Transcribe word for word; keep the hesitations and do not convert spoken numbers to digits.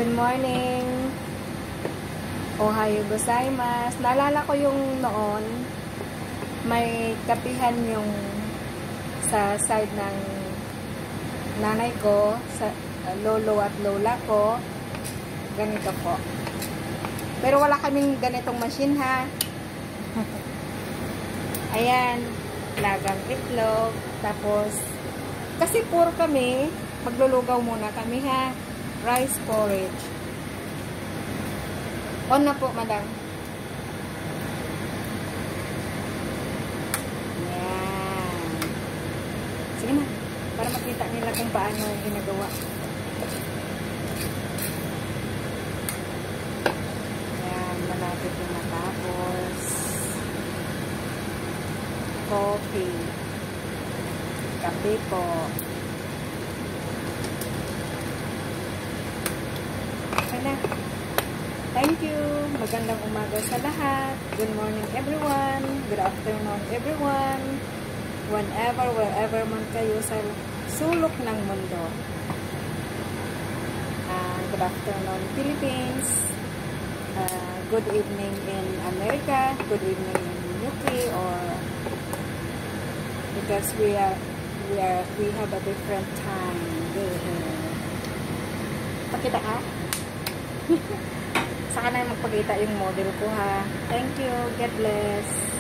Good morning. Ohayo gozaimasu. Naalala ko yung noon, may kapihan yung sa side ng nanay ko, sa uh, lolo at lola ko. Ganito po. Pero wala kaming ganitong machine ha. Ayan, lagang itlog. Tapos, kasi puro kami, maglulugaw muna kami ha. Rice porridge. On na po, madam. Ayan. Sige na, para makita nila kung paano ginagawa. Ayan, malapit na matapos. Coffee. Kape po. Okay na. Thank you. Magandang umaga sa lahat. Good morning everyone. Good afternoon everyone. Whenever, wherever man kayo sa sulok ng mundo. Uh, good afternoon Philippines. Uh, good evening in America. Good evening in U K, or because we are we are we have a different time. Pakita ka? Saka na magpakita yung model ko ha. Thank you. God bless.